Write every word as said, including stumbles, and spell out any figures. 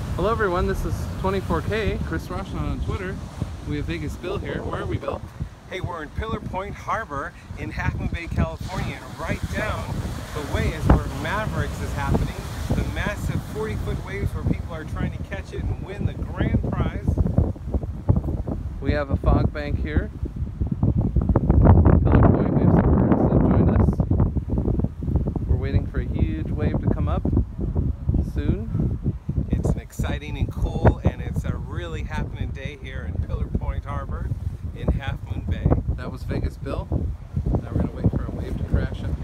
Hello everyone, this is twenty-four K, Chris Roshon on Twitter. We have Vegas Bill here. Where are we, Bill? Hey, we're in Pillar Point Harbor in Half Moon Bay, California, and right down the way is where Mavericks is happening. The massive forty foot waves where people are trying to catch it and win the grand prize. We have a fog bank here. Pillar Point, we have some birds that have joined us. We're waiting for a huge wave to come up soon. It's an exciting and cool, and it's a really happening day here in Pillar Point Harbor in Half Moon Bay. That was Vegas Bill. Now we're going to wait for a wave to crash up